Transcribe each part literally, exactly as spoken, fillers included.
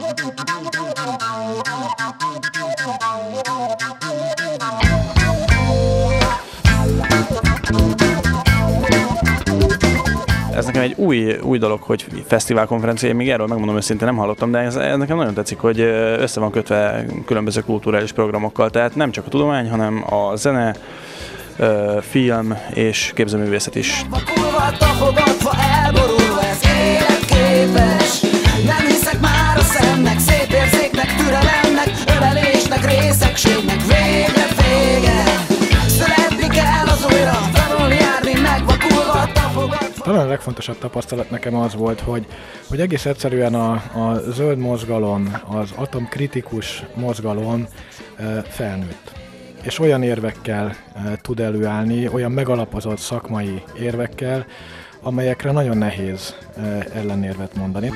Ez nekem egy új, új dolog, hogy fesztiválkonferencia, én még erről megmondom őszintén nem hallottam, de ez, ez nekem nagyon tetszik, hogy össze van kötve különböző kulturális programokkal, tehát nem csak a tudomány, hanem a zene, film és képzőművészet is. Nem hiszek már a szemnek, szép érzéknek, türelemnek, ölelésnek, részegségnek, végre vége. Szeretni kell az újra, felül járni, megvakulva, tapogatva. Talán a legfontosabb tapasztalat nekem az volt, hogy, hogy egész egyszerűen a, a zöld mozgalom, az atomkritikus mozgalom e, felnőtt. És olyan érvekkel e, tud előállni, olyan megalapozott szakmai érvekkel, amelyekre nagyon nehéz e, ellenérvet mondani.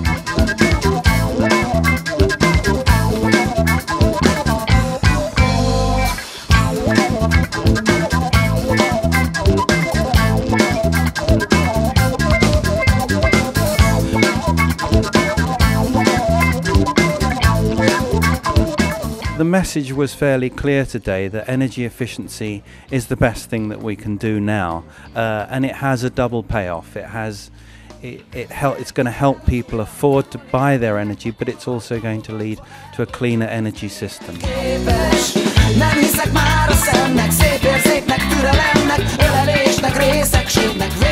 The message was fairly clear today that energy efficiency is the best thing that we can do now, uh, and it has a double payoff. It has, it, it help, it's going to help people afford to buy their energy, but it's also going to lead to a cleaner energy system. Nem hiszek már a szemnek, szép érzéknek, türelemnek, ölelésnek, részegségnek.